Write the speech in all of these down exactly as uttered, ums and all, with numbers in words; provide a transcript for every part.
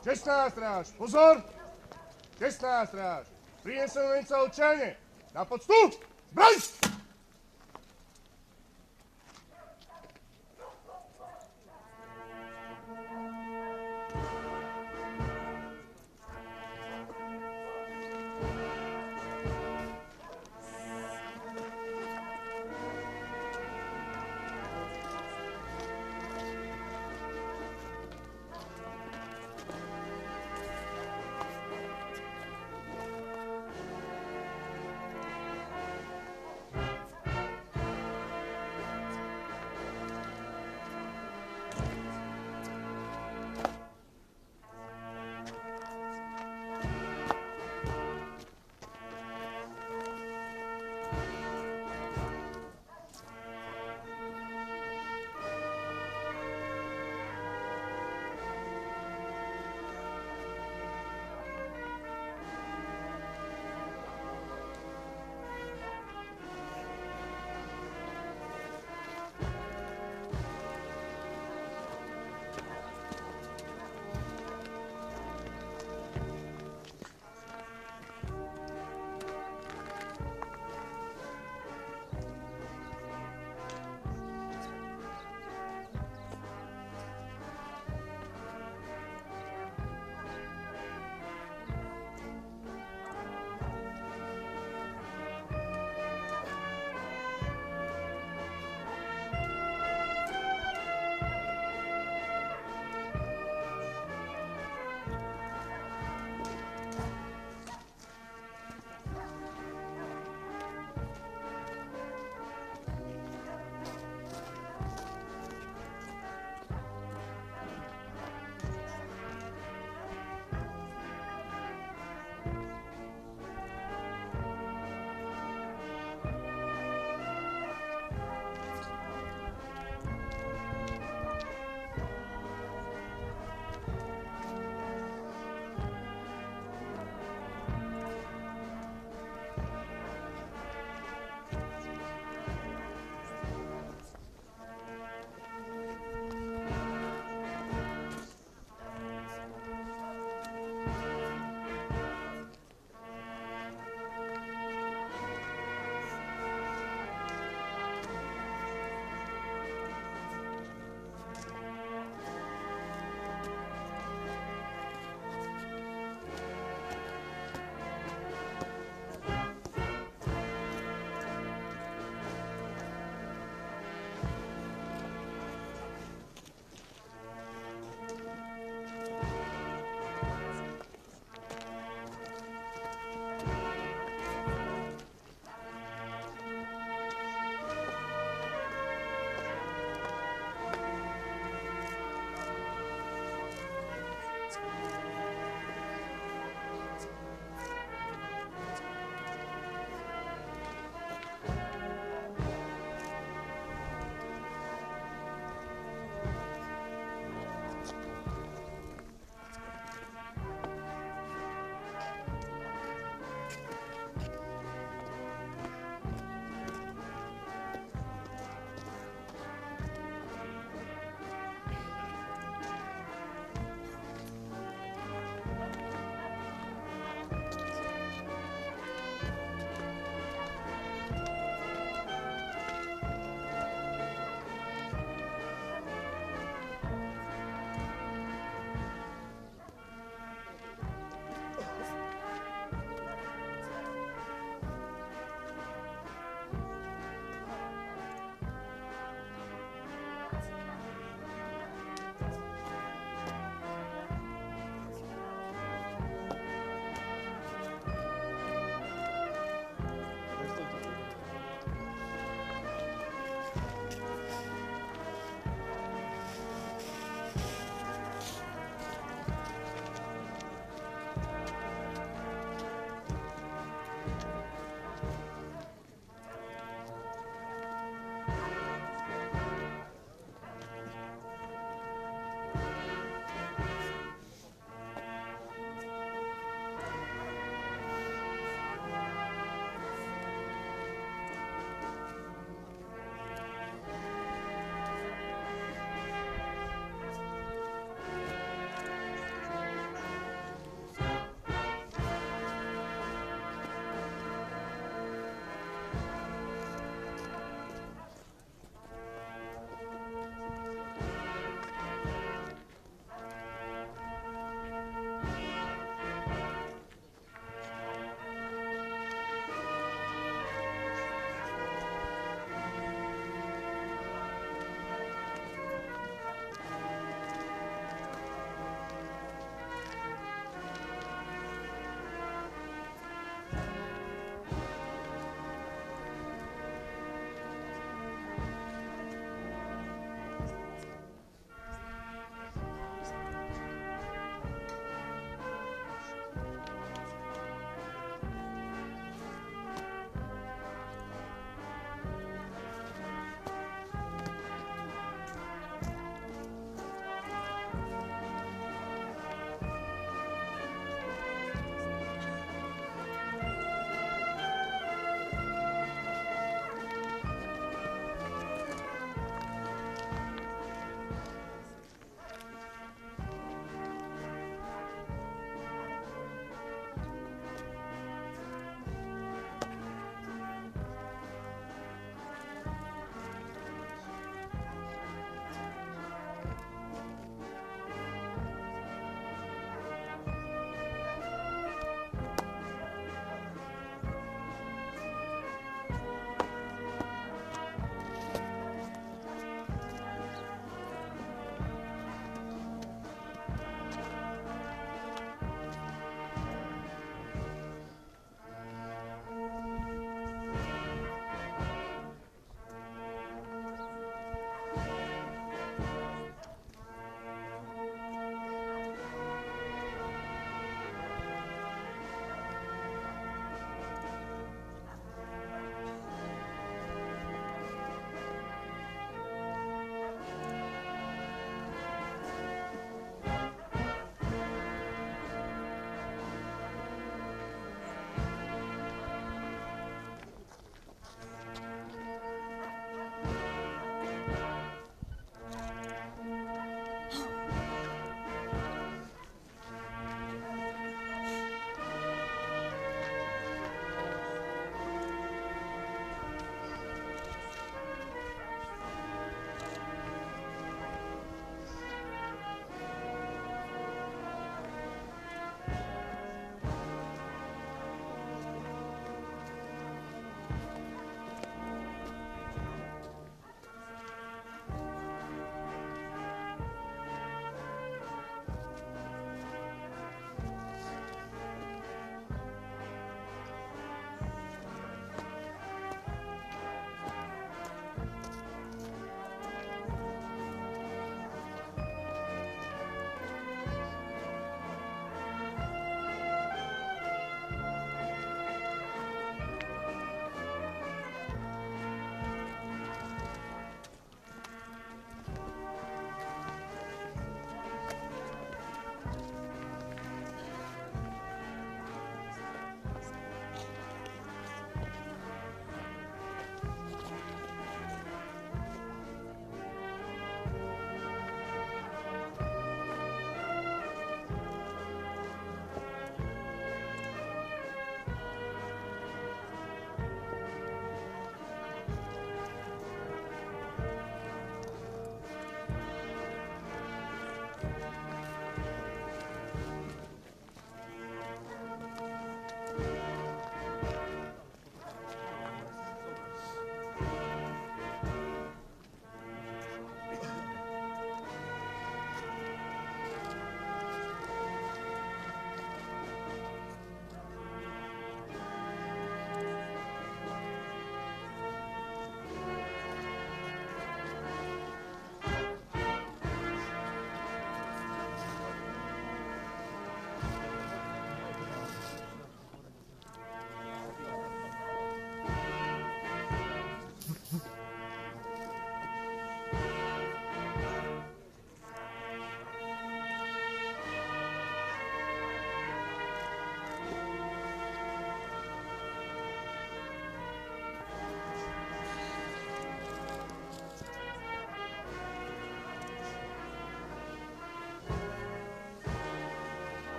Čestná stráž, pozor! Čestná stráž, prinesem len sa odčane. Na poctu, zbraň!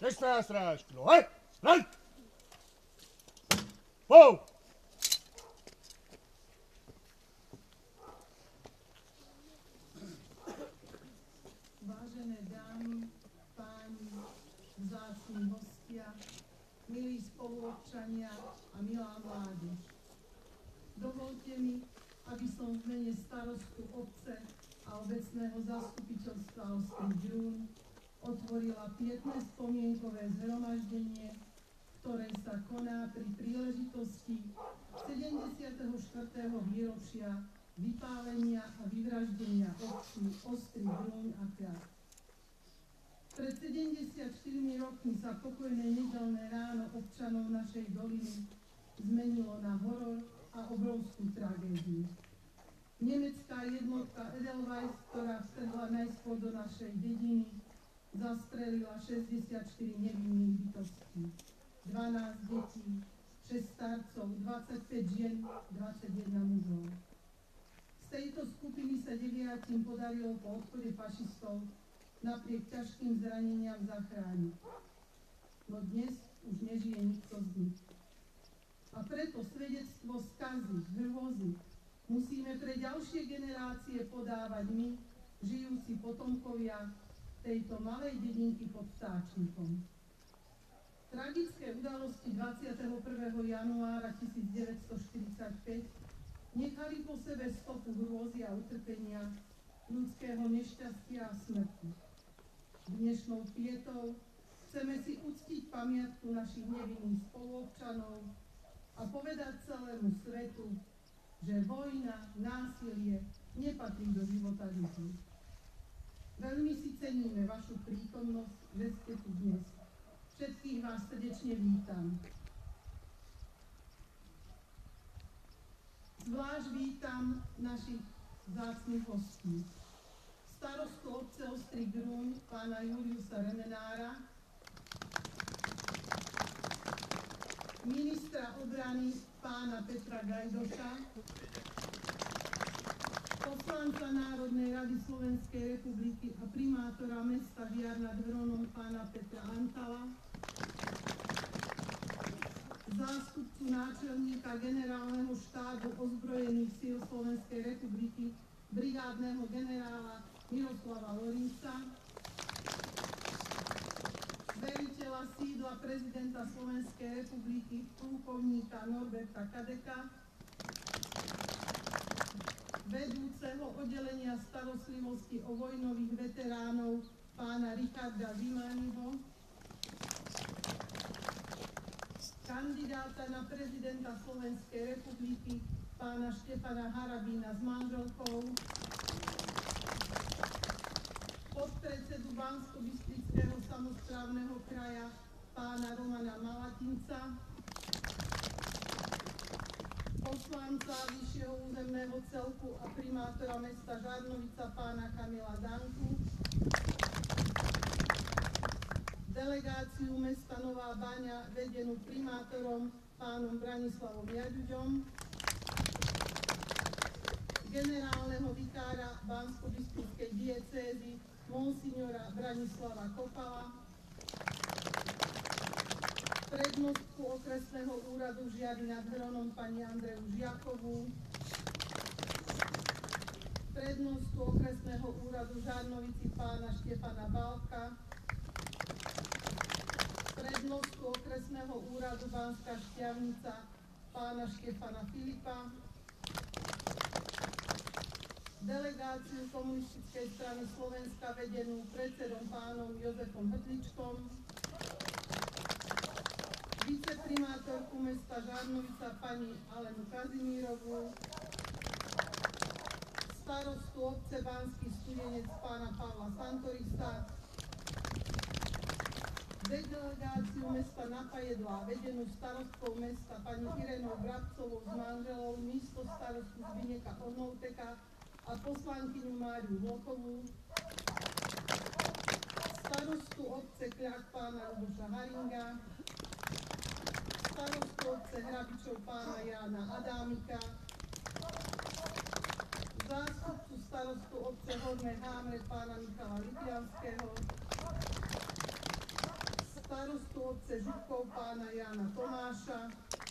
Desná stráž k nohe. Ran! Pou! Vážené dámy, páni, vzácni hostia, milí spoluobčania a milá mládež. Dovolte mi, aby som v mene starostu obce a obecného zastupiteľstva Ostrý Grún otvorila pietné spomienkové zhromaždenie, ktoré sa koná pri príležitosti sedemdesiateho štvrtého výročia vypálenia a vyvraždenia obcí Ostrý Grún a Kľak. Pred sedemdesiatštyrmi rokmi sa pokojné nedeľné ráno občanov našej doliny zmenilo na horor a obrovskú tragédiu. Nemecká jednotka Edelweiss, ktorá vstredla najskôr do našej dediny, zastrelila šesťdesiatštyri nevinných bytostí, dvanásť detí, šesť starcov, dvadsaťpäť žien, dvadsaťjeden mužov. Z tejto skupiny sa deviatim podarilo po odchode fašistov napriek ťažkým zraneniam zachrániť. No dnes už nežije nikto z nich. A preto svedectvo skazy, hrôzy musíme pre ďalšie generácie podávať my, žijúci potomkovia tejto malej dedinky pod Vtáčnikom. Tragické udalosti dvadsiateho prvého januára tisícdeväťstoštyridsaťpäť nechali po sebe stopu hrôzy a utrpenia, ľudského nešťastia a smrti. Dnešnou pietou chceme si uctiť pamiatku našich nevinných spoluobčanov a povedať celému svetu, že vojna, násilie nepatrí do života ľudí. Veľmi si ceníme vašu prítomnosť, že ste tu dnes. Všetkých vás srdečne vítam. Zvlášť vítam našich vzácnych hostí. Starostu obce Ostrý Grún, pána Juliusa Remenára, ministra obrany pána Petra Gajdoša, poslanca Národnej rady Slovenskej republiky a primátora mesta Žiar nad Hronom pána Petra Antala, zástupcu náčelníka generálneho štábu ozbrojených síl Slovenskej republiky, brigádneho generála Miroslava Lorinca, veliteľa sídla prezidenta Slovenskej republiky, plukovníka Norberta Kadeka, vedúceho oddelenia starostlivosti o vojnových veteránov pána Richarda Zimaniho, kandidáta na prezidenta Slovenskej republiky pána Štefana Harabína s manželkou, podpredsedu Banskobystrického samosprávneho kraja pána Romana Malatinca, poslanca vyššieho územného celku a primátora mesta Žarnovica pána Kamila Danku, delegáciu mesta Nová Baňa vedenú primátorom pánom Branislavom Jaďuďom, generálneho vikára Banskobystrickej diecézy monsignora Branislava Kopala, prednostku okresného úradu Žiary nad Hronom pani Andreju Žiakovú, prednostku okresného úradu Žarnovici pána Štefana Balka, prednostku okresného úradu Banská Štiavnica pána Štefana Filipa, delegáciu Komunistickej strany Slovenska vedenú predsedom pánom Jozefom Hrdličkom, viceprimátorku mesta Žarnovica pani Alenu Kazimírovú, starostu obce Banský Studenec pána Pavla Santorisa, delegáciu mesta Napajedlá vedenú starostkou mesta pani Irenou Brabcovou s manželou, místo starostu Zbineka Ornouteka a poslankyňu Máriu Vlkovú, starostu obce Kľak pána Luboša Haringa, starostu obce Hrabičov pána Jána Adámika, zástupcu starostu obce Horné Hámre pána Michala Lipianského, starostu obce Župkov pána Jána Tomáša,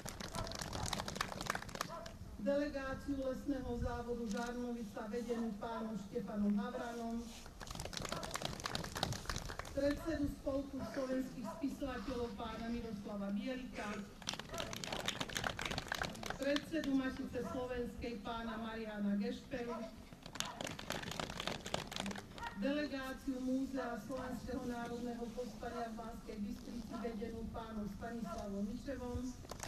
delegáciu lesného závodu Žarnovica vedenú pánom Štefanom Havranom, predsedu Spolku slovenských spisovateľov pána Miroslava Bielika, predsedu Matice slovenskej pána Mariána Gešperu, delegáciu Múzea Slovenského národného povstania v Banskej Bystrici vedenú pánom Stanislavom Miševom,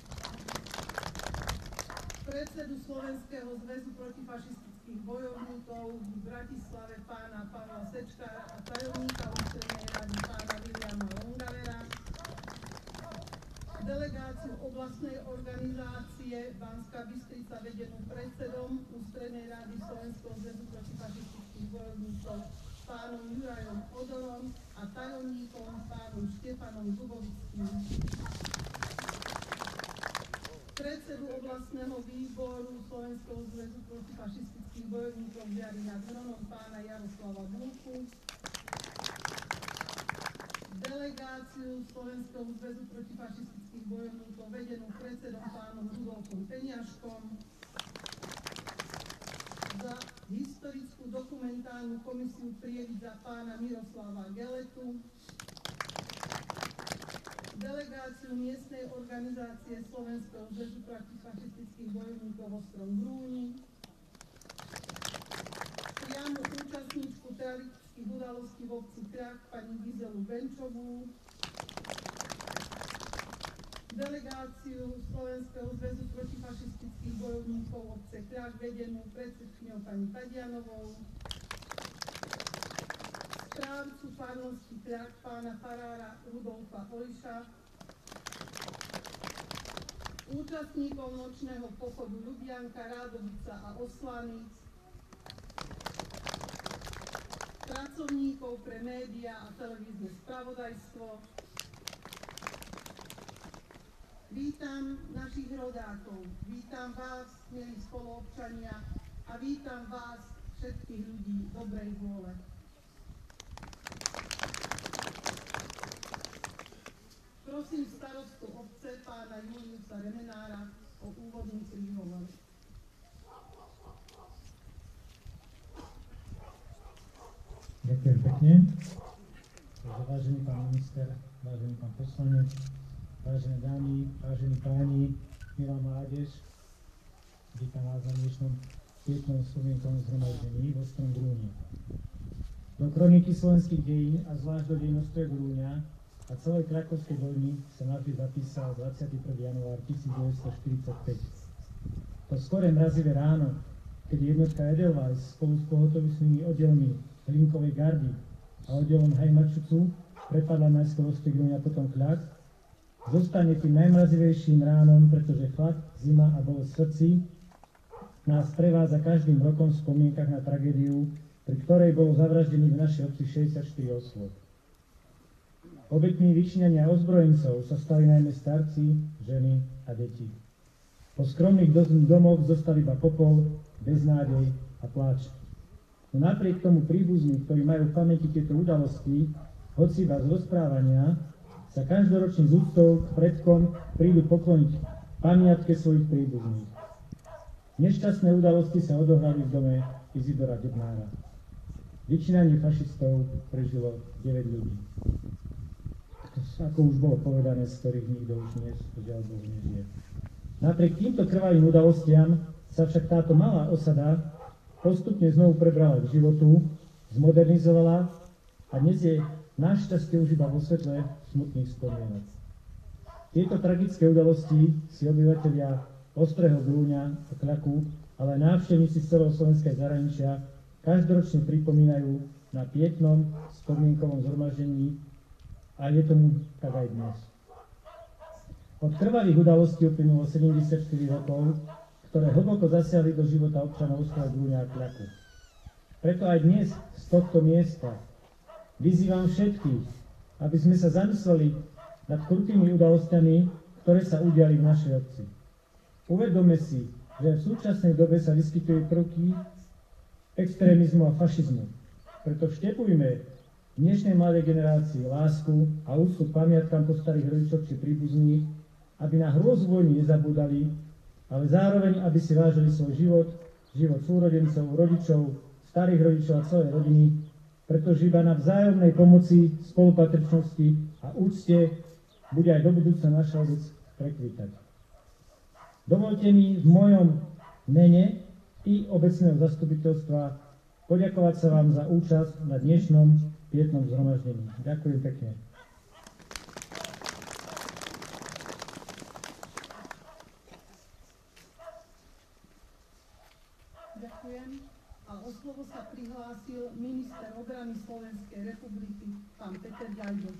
predsedu Slovenského zväzu protifašistických bojovníkov v Bratislave pána Pavla Sečkára a tajomníka ústrednej rady pána Viliama Longavera, delegáciu oblastnej organizácie Banská Bystrica vedenú predsedom ústrednej rady Slovenského zväzu protifašistických bojovníkov pánom Jurajom Odorom a tajomníkom pánom Štefanom Zubovickým, predsedu oblastného výboru Slovenského zväzu protifašistických bojovníkov Žiary nad Hronom pána Jaroslava Bulku, delegáciu Slovenského zväzu protifašistických bojovníkov vedenú predsedom pánom Rudolfom Peňažkom, za historickú dokumentálnu komisiu Prievidza pána Miroslava Geletu, delegáciu miestnej organizácie Slovenského zväzu protifašistických bojovníkov v Ostrom Grúni, priamu účastníčku teoretických udalostí v obci Krak pani Gizelu Benčovú, delegáciu Slovenského zväzu protifašistických bojovníkov obce Krak vedenú predsedkyňou pani Tadianovou, správcu farnosti Krak pána farára Rudolfa Oliša, účastníkov nočného pochodu Ľubianka, Rádovica a Oslanic, pracovníkov pre médiá a televízne spravodajstvo. Vítam našich rodákov, vítam vás, milí spoluobčania, a vítam vás, všetkých ľudí dobrej vôle. Prosím starostu obce, pána Juliusa Remenára, o úvodný príhovor. Ďakujem pekne. Vážený pán minister, vážený pán poslanec, vážené dámy, vážení páni, milá mládež, vítam vás na dnešnom pietnom spomienkovom zhromaždení v Ostrom Grúni. Do kroniky slovenských dejín a zvlášť do dejín Ostrého Grúňa a celej krakovskej vojny sa navždy zapísal dvadsiateho prvého januára tisícdeväťstoštyridsaťpäť. To skoré mrazivé ráno, keď jednotka Edelweiss spolu s pohotovostnými oddelmi Hlinkovej gardy a oddelom Heimatschutzu prepadla najskôr Ostrý Grúň a potom Kľak, zostane tým najmrazivejším ránom, pretože chlad, zima a bolesť v srdci nás prevádza každým rokom v spomienkach na tragédiu, pri ktorej bolo zavraždených v našej obci šesťdesiatštyri osôb. Obeťmi vyčíňania ozbrojencov sa stali najmä starci, ženy a deti. Po skromných domoch zostali iba popol, beznádej a pláč. No napriek tomu príbuzní, ktorí majú v pamäti tieto udalosti, hoci iba z rozprávania, sa každoročne z úctou k predkom prídu pokloniť pamiatke svojich príbuzných. Nešťastné udalosti sa odohrali v dome Izidora Debnára. Vyčínanie fašistov prežilo deväť ľudí. Ako už bolo povedané, z ktorých nikto už dnes, žiaľ Bohu, nežije. Napriek týmto krvavým udalostiam sa však táto malá osada postupne znovu prebrala k životu, zmodernizovala a dnes je našťastie už iba vo svetle smutných spomienok. Tieto tragické udalosti si obyvatelia Ostrého Grúňa a Kľaku, ale aj návštevníci z celého slovenského zahraničia každoročne pripomínajú na pietnom spomienkovom zhromaždení a je tomu tak aj dnes. Od krvavých udalostí uplynulo sedemdesiatštyri rokov, ktoré hlboko zasiahli do života občanov Ostrého Grúňa a Kľaku. Preto aj dnes z tohto miesta vyzývam všetkých, aby sme sa zamysleli nad krutými udalosťami, ktoré sa udiali v našej obci. Uvedome si, že v súčasnej dobe sa vyskytujú prvky extrémizmu a fašizmu. Preto vštepujme dnešnej mladej generácii lásku a úctu k pamiatkám po starých rodičoch či príbuzných, aby na hrôzu vojny nezabúdali, ale zároveň, aby si vážili svoj život, život súrodencov, rodičov, starých rodičov a celej rodiny, pretože iba na vzájomnej pomoci, spolupatričnosti a úcte bude aj do budúcna naša obec prekvítať. Dovolte mi v mojom mene i obecného zastupiteľstva poďakovať sa vám za účasť na dnešnom pietnom zhromaždení. Ďakujem pekne. Ďakujem. A o slovo sa prihlásil minister obrany Slovenskej republiky, pán Peter Ďajdoš.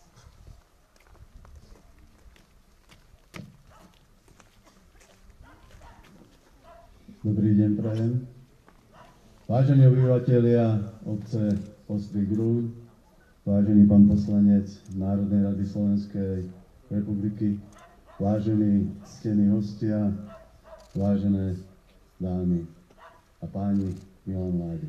Dobrý deň, prajem. Vážení obyvatelia obce Ostrý Grúň, vážený pán poslanec Národnej rady Slovenskej republiky, vážení ctení hostia, vážené dámy a páni, milí mladí.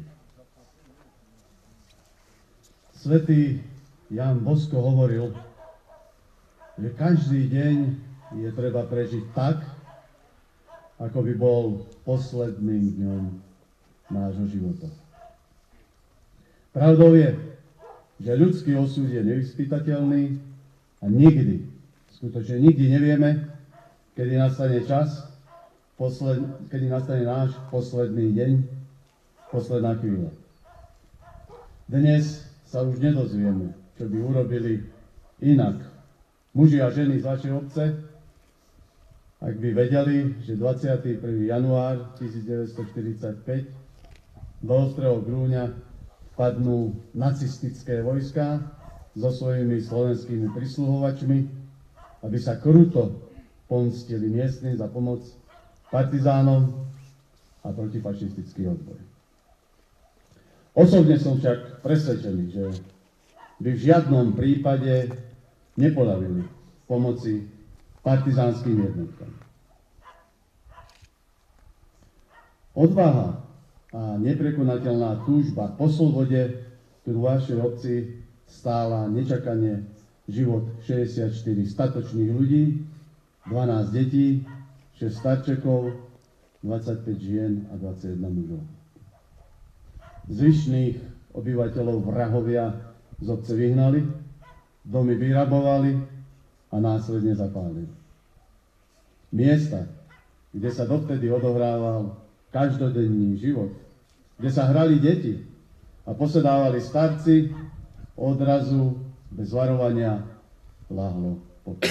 Svätý Ján Bosko hovoril, že každý deň je treba prežiť tak, ako by bol posledným dňom nášho života. Pravdou je, že ľudský osud je nevyspytateľný a nikdy, skutočne nikdy nevieme, kedy nastane čas, posled, kedy nastane náš posledný deň, posledná chvíľa. Dnes sa už nedozvieme, čo by urobili inak muži a ženy z vašej obce, ak by vedeli, že dvadsiateho prvého januára tisícdeväťstoštyridsaťpäť do Ostrého Grúňa padnú nacistické vojská so svojimi slovenskými prisluhovačmi, aby sa kruto pomstili miestnym za pomoc partizánom a protifašistický odboj. Osobne som však presvedčený, že by v žiadnom prípade nepoľavili pomoci partizánskym jednotkám. Odvaha a neprekonateľná túžba po slobode tu v vašej obci stála nečakane život šesťdesiatštyri statočných ľudí, dvanásť detí, šesť starčekov, dvadsaťpäť žien a dvadsaťjeden mužov. Zvyšných obyvateľov vrahovia z obce vyhnali, domy vyrabovali a následne zapálili. Miesta, kde sa dovtedy odohrával každodenný život, kde sa hrali deti a posedávali starci, odrazu bez varovania ľahlo popol.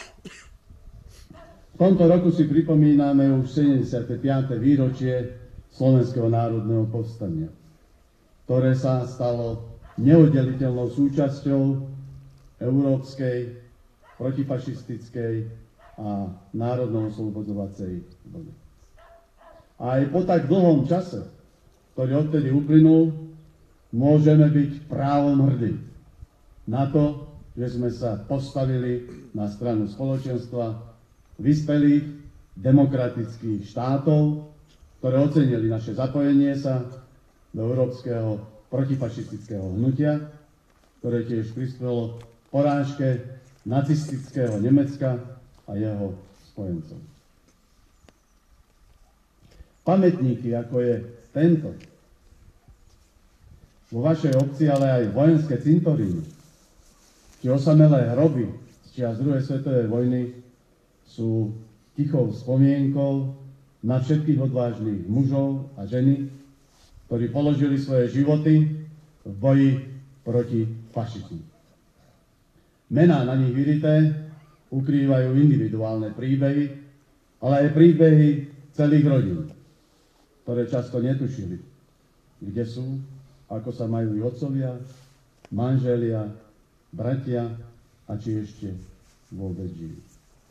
V tomto roku si pripomíname už sedemdesiate piate výročie Slovenského národného povstania, ktoré sa stalo neoddeliteľnou súčasťou európskej, protifašistickej a národno-oslobodzovacej vlny. A aj po tak dlhom čase, ktorý odtedy uplynul, môžeme byť právom hrdí na to, že sme sa postavili na stranu spoločenstva vyspelých demokratických štátov, ktoré ocenili naše zapojenie sa do európskeho protifašistického hnutia, ktoré tiež prispelo k porážke nacistického Nemecka a jeho spojencov. Pamätníky, ako je tento, vo vašej obci, ale aj vojenské cintoríny, či osamelé hroby z čias druhej svetovej vojny sú tichou spomienkou na všetkých odvážnych mužov a ženy, ktorí položili svoje životy v boji proti fašizmu. Mená na nich vyrité ukrývajú individuálne príbehy, ale aj príbehy celých rodín, ktoré často netušili, kde sú, ako sa majú ich otcovia, manželia, bratia a či ešte vôbec žijú.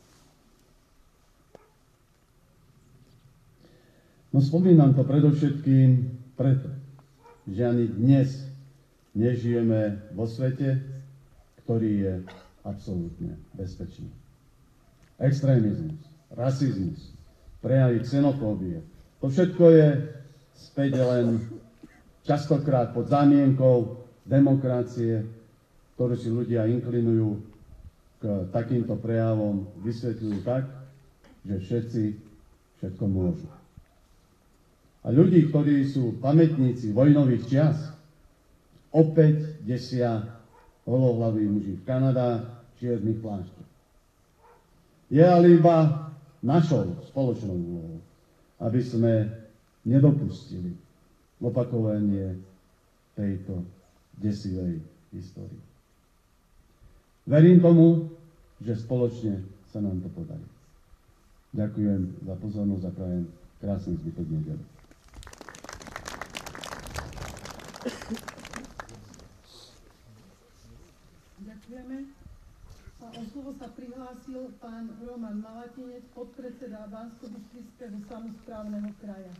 No spomínam to predovšetkým preto, že ani dnes nežijeme vo svete, ktorý je absolútne bezpečný. Extrémizmus, rasizmus, prejavy xenofóbie, to všetko je späť len častokrát pod zámienkou demokracie, ktoré si ľudia inklinujú k takýmto prejavom, vysvetľujú tak, že všetci všetko môžu. A ľudí, ktorí sú pamätníci vojnových čias, opäť desia holohlaví muži v Kanadách, čiernych plášťoch. Je ale iba našou spoločnou úlohou, aby sme nedopustili opakovanie tejto desivej histórie. Verím tomu, že spoločne sa nám to podarí. Ďakujem za pozornosť a prajem krásny zbytok nedele. Ďakujeme. A o slovo sa prihlásil pán Roman Malatinec, podpredseda Banskobystrického samosprávneho kraja.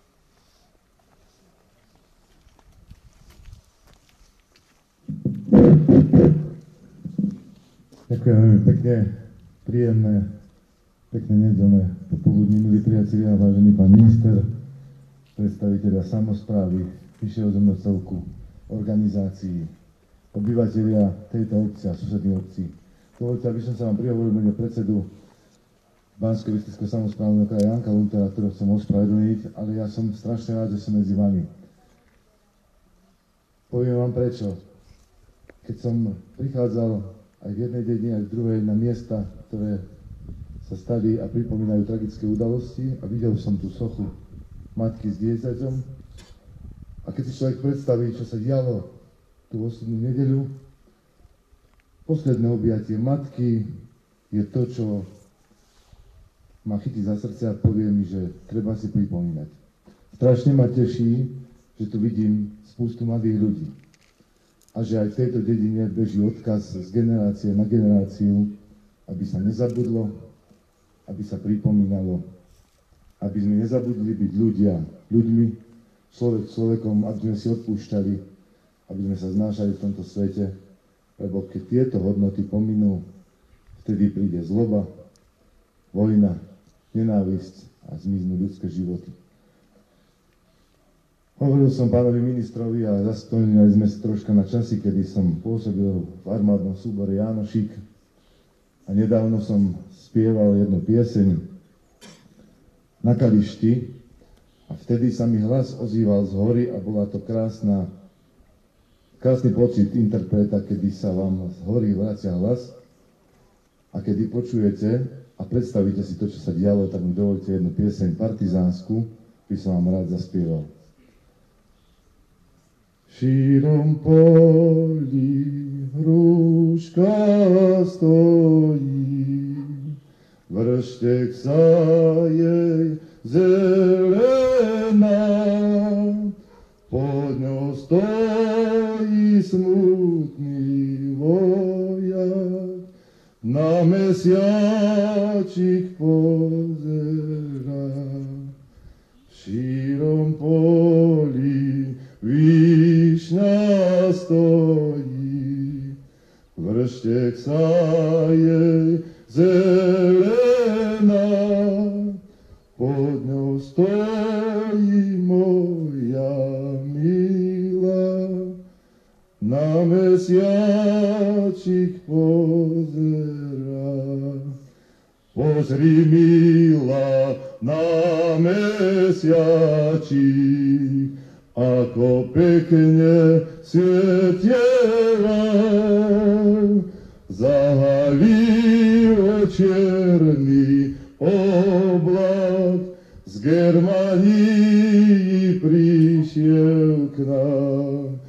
Ďakujem veľmi pekne, príjemné, pekné nedeľné popoludní, milí priatelia, vážený pán minister, predstavitelia samosprávy, vyššieho zemného celku, organizácií, obyvatelia tejto obci a susedných obcí. Dovoľte, aby som sa vám prihovoril mene predsedu Banskobystrického samosprávneho kraja Janka Luntera, ktorého chcem ospravedlniť, ale ja som strašne rád, že som medzi vami. Poviem vám prečo. Keď som prichádzal aj v jednej dedine, aj v druhej na miesta, ktoré sa stali a pripomínajú tragické udalosti, a videl som tú sochu matky s dieťaťom. A keď si človek predstaví, čo sa dialo tú osudnú nedeľu, posledné objatie matky je to, čo ma chytí za srdce a povie mi, že treba si pripomínať. Strašne ma teší, že tu vidím spústu mladých ľudí. A že aj v tejto dedine beží odkaz z generácie na generáciu, aby sa nezabudlo, aby sa pripomínalo, aby sme nezabudli byť ľudia ľuďmi, človek človekom, aby sme si odpúšťali, aby sme sa znášali v tomto svete, lebo keď tieto hodnoty pominú, vtedy príde zloba, vojna, nenávisť a zmiznú ľudské životy. Hovoril som pánovi ministrovi a zaspomínali sme si troška na časy, kedy som pôsobil v armádnom súbore Jánošík a nedávno som spieval jednu pieseň na Kališti a vtedy sa mi hlas ozýval z hory a bola to krásna, krásny pocit interpreta, kedy sa vám z hory vracia hlas a kedy počujete a predstavíte si to, čo sa dialo, tak mi dovolte jednu pieseň partizánsku, by som vám rád zaspieval. V šírom poli hruška stojí, vrštek sa jej zelená, pod ňou stojí smutný vojak, na mesiačik pozerá. V šírom poli výšňa stojí, vrštek sa jej zelená, pod ňou stojí moja milá, na mesiačik pozerá. Pozri, milá, na mesiačik, ako pekne svietieva, zahalil čierny oblak, z Germánii prišiel k nám.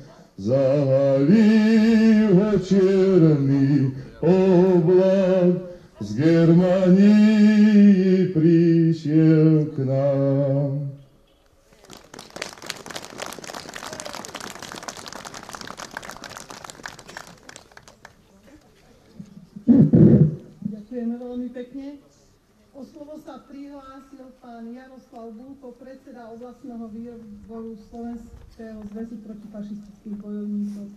Zahalil čierny oblak, z Germánii prišiel k nám. Ďakujeme veľmi pekne. O slovo sa prihlásil pán Jaroslav Bulko, predseda oblastného výboru Slovenského zväzu protifašistických bojovníkov.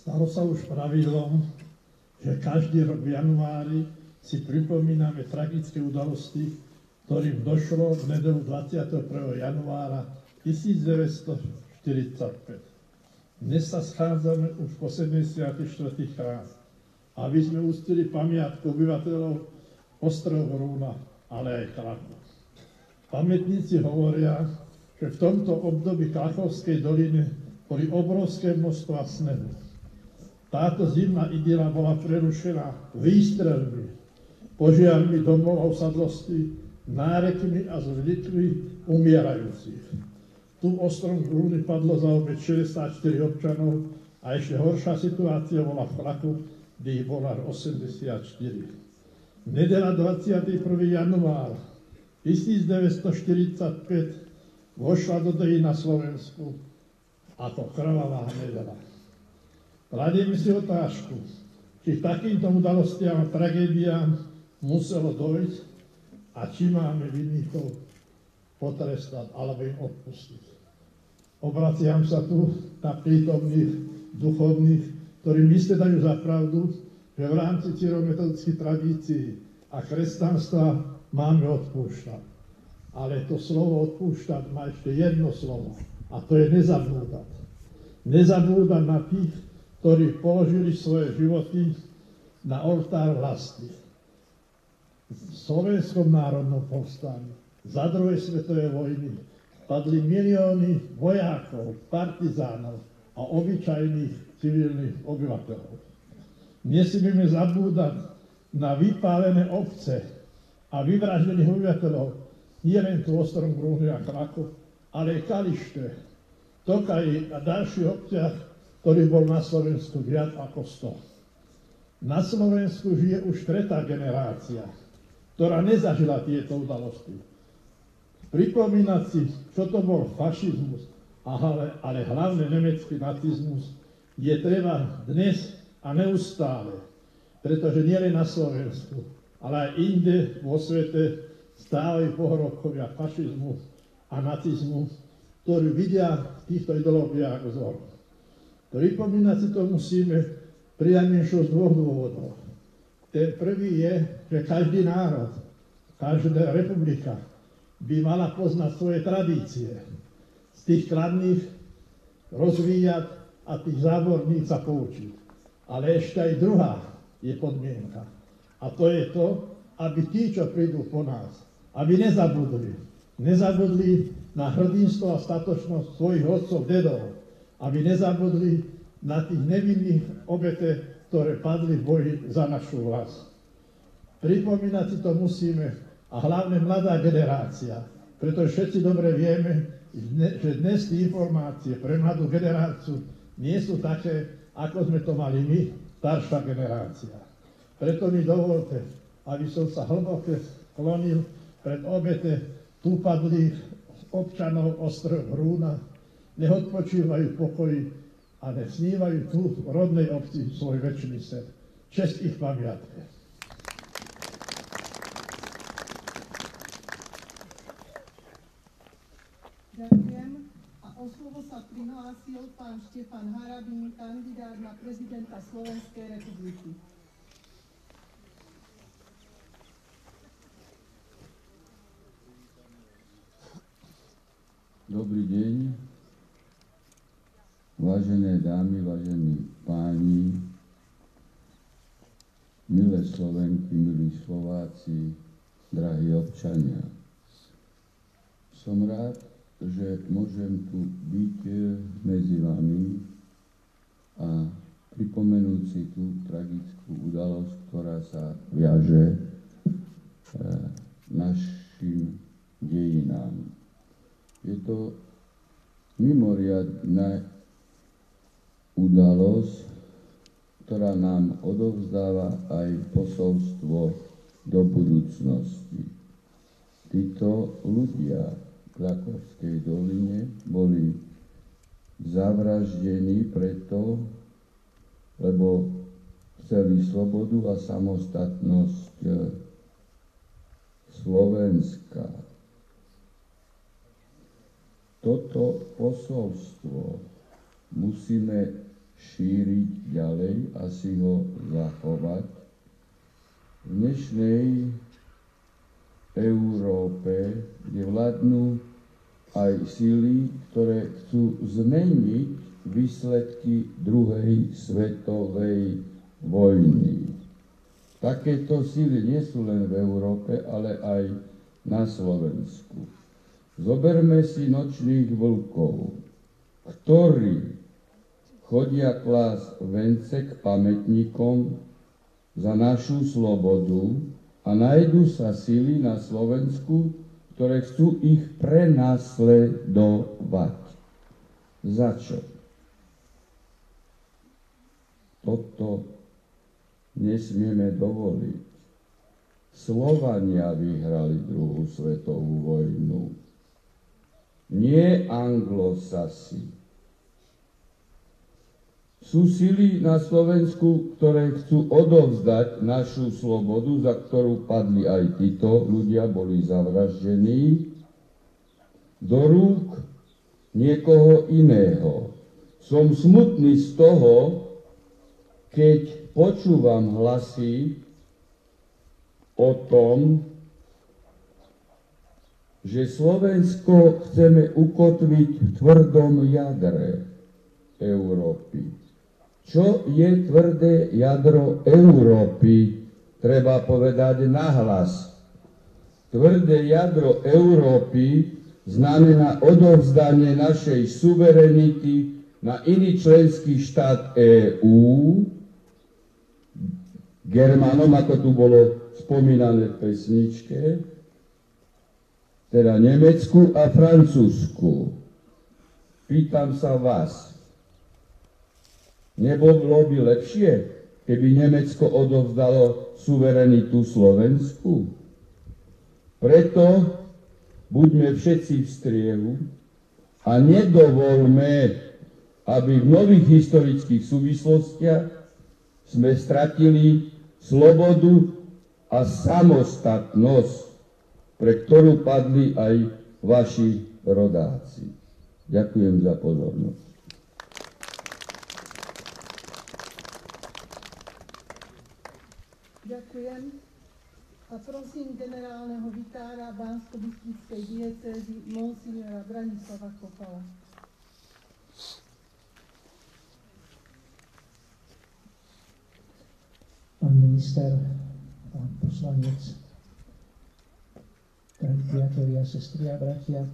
Stalo sa už pravidlom, že každý rok v januári si pripomíname tragické udalosti, ktorým došlo v nedeľu dvadsiateho prvého januára tisícdeväťstoštyridsaťpäť. Dnes sa schádzame už po sedemdesiaty štvrtý krát, aby sme uctili pamiatku obyvateľov ostrovov Rúna, ale aj Klaku. Pamätníci hovoria, že v tomto období Klachovskej doliny boli obrovské množstva snehu. Táto zimná idyla bola prerušená výstrelmi, požiarmi domov a usadlostí, nárekmi a zlitmi umierajúcich. Tu v ostrovom Rúny padlo za obeť šesťdesiatštyri občanov a ešte horšia situácia bola v Klaku, kde ich bolo osemdesiatštyri. Nedeľa dvadsiateho prvého januára tisícdeväťstoštyridsaťpäť vošla do dejín na Slovensku ako krvavá nedeľa. Kladieme si otázku, či takýmto udalostiam a tragédiám muselo dojsť a či máme vinníkov potrestať alebo im odpustiť. Obraciam sa tu na prítomných duchovných, ktorí mi ste dajú za pravdu, že v rámci círometodických tradícií a kresťanstva máme odpúšťať. Ale to slovo odpúšťať má ešte jedno slovo a to je nezabúdať. Nezabúdať na tých, ktorí položili svoje životy na oltár vlasti. V Slovenskom národnom povstaní za druhej svetovej vojny padli milióny vojakov, partizánov a obyčajných civilných obyvateľov. Nesmieme zabúdať na vypálené obce a vyvraždených obyvateľov nielen tu v Ostrom Rúne a Klaku, ale aj Kalište, Tokaji a ďalších obciach, ktorých bol na Slovensku viac ako sto. Na Slovensku žije už tretá generácia, ktorá nezažila tieto udalosti. Pripomínať si, čo to bol fašizmus, ale, ale hlavne nemecký nacizmus, je treba dnes a neustále, pretože nielen na Slovensku, ale aj inde vo svete stávajú pohrobkovia fašizmu a nacizmu, ktorí vidia v týchto ideológiách vzor. Pripomínať si to musíme prinajmenšom z dvoch dôvodov. Ten prvý je, že každý národ, každá republika by mala poznať svoje tradície. Z tých kladných rozvíjať a tých záborníc sa poučiť. Ale ešte aj druhá je podmienka. A to je to, aby tí, čo prídu po nás, aby nezabudli. Nezabudli na hrdinstvo a statočnosť svojich otcov, dedov. Aby nezabudli na tých nevinných obete, ktoré padli v boji za našu vlast. Pripomínať si to musíme, a hlavne mladá generácia, pretože všetci dobre vieme, že dnes tie informácie pre mladú generáciu nie sú také, ako sme to mali my, staršia generácia. Preto mi dovolte, aby som sa hlboko sklonil pred obete tu padlých občanov ostrova Rúna, nech odpočívajú v pokoji a nech snívajú tu v rodnej obci svoj večný sen. Česť ich pamiatke. Ďakujem. A o slovo sa prihlásil pán Štefan Harabín, kandidát na prezidenta Slovenskej republiky. Dobrý deň, vážené dámy, vážení páni, milé Slovenky, milí Slováci, drahí občania. Som rád, že môžem tu byť medzi vami a pripomenúť si tú tragickú udalosť, ktorá sa viaže e, našim dejinám. Je to mimoriadna udalosť, ktorá nám odovzdáva aj posolstvo do budúcnosti. Títo ľudia v Klachovskej doline boli zavraždení preto, lebo chceli slobodu a samostatnosť Slovenska. Toto posolstvo musíme šíriť ďalej a si ho zachovať. V dnešnej Európe, kde vládnu aj síly, ktoré chcú zmeniť výsledky druhej svetovej vojny. Takéto síly nie sú len v Európe, ale aj na Slovensku. Zoberme si nočných vlkov, ktorí chodia klásť vence k pamätníkom za našu slobodu a nájdu sa síly na Slovensku, ktoré chcú ich prenasledovať. Za čo? Toto nesmieme dovoliť. Slovania vyhrali druhú svetovú vojnu. Nie Anglosasi. Sú sily na Slovensku, ktoré chcú odovzdať našu slobodu, za ktorú padli aj títo ľudia, boli zavraždení, do rúk niekoho iného. Som smutný z toho, keď počúvam hlasy o tom, že Slovensko chceme ukotviť v tvrdom jadre Európy. Čo je tvrdé jadro Európy? Treba povedať nahlas. Tvrdé jadro Európy znamená odovzdanie našej suverenity na iný členský štát EÚ, Germanom, ako tu bolo spomínané v pesničke, teda Nemecku a Francúzsku. Pýtam sa vás, nebolo by lepšie, keby Nemecko odovzdalo suverenitu Slovensku? Preto buďme všetci v striehu a nedovolme, aby v nových historických súvislostiach sme stratili slobodu a samostatnosť, pre ktorú padli aj vaši rodáci. Ďakujem za pozornosť. Ďakujem. A prosím generálneho vikára Banskobystrickej diecézy monsignora Branislava Kopala. Pán minister, pán poslanec, drahí priatelia, sestry a bratia,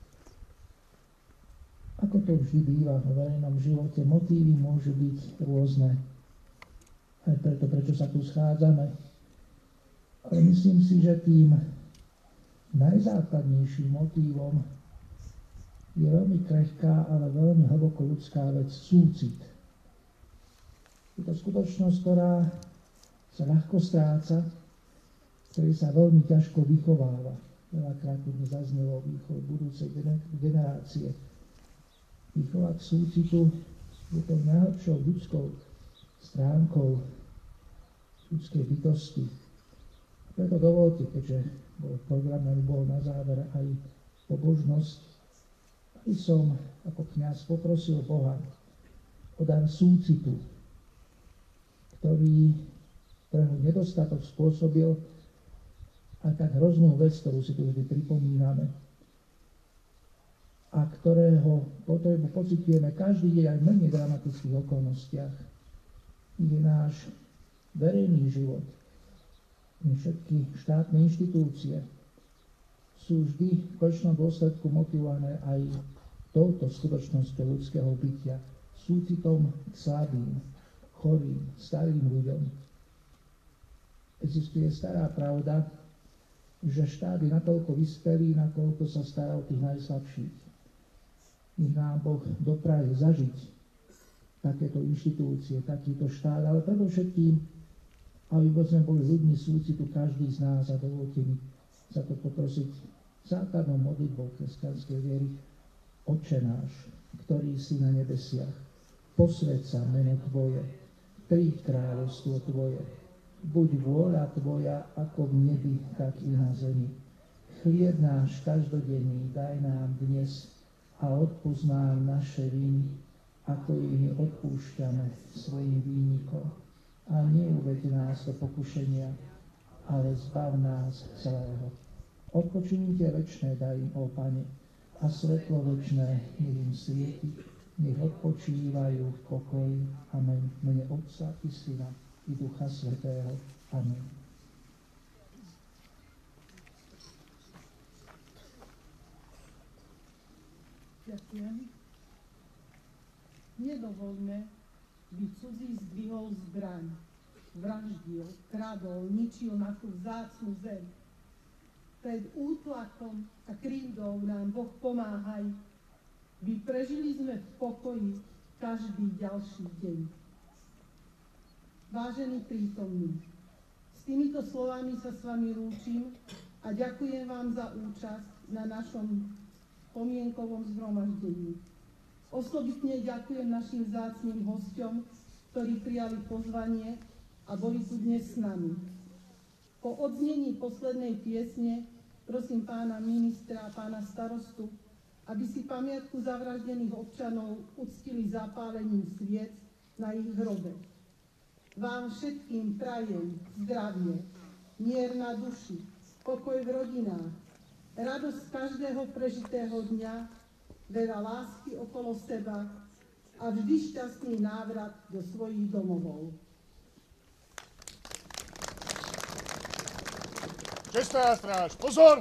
ako to vždy býva vo verejnom živote, motívy môžu byť rôzne. Aj preto, prečo sa tu schádzame. Ale myslím si, že tým najzákladnejším motívom je veľmi krehká, ale veľmi hlboko ľudská vec, súcit. Je to skutočnosť, ktorá sa ľahko stráca, ktorý sa veľmi ťažko vychováva. Veľakrát tu zaznelo výchov budúcej generácie. Výchova k súcitu je to najlepšou ľudskou stránkou ľudskej bytosti. Preto dovolte, keďže bol v programe, bol na záver aj pobožnosť, aby som ako kňaz poprosil Boha o dar súcitu, ktorý ktorého nedostatok spôsobil a tak hroznú vec, ktorú si tu vždy pripomíname a ktorého potrebu pociťujeme každý deň aj v menej dramatických okolnostiach. Je náš verejný život, všetky štátne inštitúcie sú vždy v konečnom dôsledku motivované aj touto skutočnosťou ľudského bytia, súcitom k slabým, chorým, starým ľuďom. Existuje stará pravda, že štát je natoľko vyspelý, nakoľko sa stará o tých najslabších. Nech nám Boh dopraje zažiť takéto inštitúcie, takýto štát, ale predovšetkým, aby sme boli ľuďmi súcitu, každý z nás, a dovolte mi sa to poprosiť základnou modlitbou kresťanskej viery. Otče náš, ktorý si na nebesiach, posväť sa meno Tvoje, príď kráľovstvo Tvoje, buď vôľa Tvoja ako v nebi, tak i na zemi. Chlieb náš každodenný daj nám dnes a odpusť nám naše viny, ako i my odpúšťame svojim výnikom. A neuveď nás do pokušenia, ale zbav nás celého. Odpočinutie večné daj im, ó Pane, a svetlo večné nech im svieti, nech odpočívajú v pokoji. Amen. V mene Otca i Syna i Ducha Svätého. Amen. Ďakujem. Nedovoľme, by cudzí zdvihol zbraň, vraždil, kradol, ničil našu vzácnu zem. Pred útlakom a krivdou nám Boh pomáhaj, by prežili sme v pokoji každý ďalší deň. Vážení prítomní, s týmito slovami sa s vami lúčim a ďakujem vám za účasť na našom spomienkovom zhromaždení. Osobitne ďakujem našim vzácnym hosťom, ktorí prijali pozvanie a boli tu dnes s nami. Po odznení poslednej piesne prosím pána ministra a pána starostu, aby si pamiatku zavraždených občanov uctili zapálením sviec na ich hrobe. Vám všetkým prajem zdravie, mier na duši, pokoj v rodinách, radosť každého prežitého dňa, veľa lásky okolo seba a vždy šťastný návrat do svojich domovov. Čestná stráž, pozor!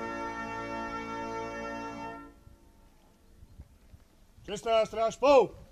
Čestná stráž, pou!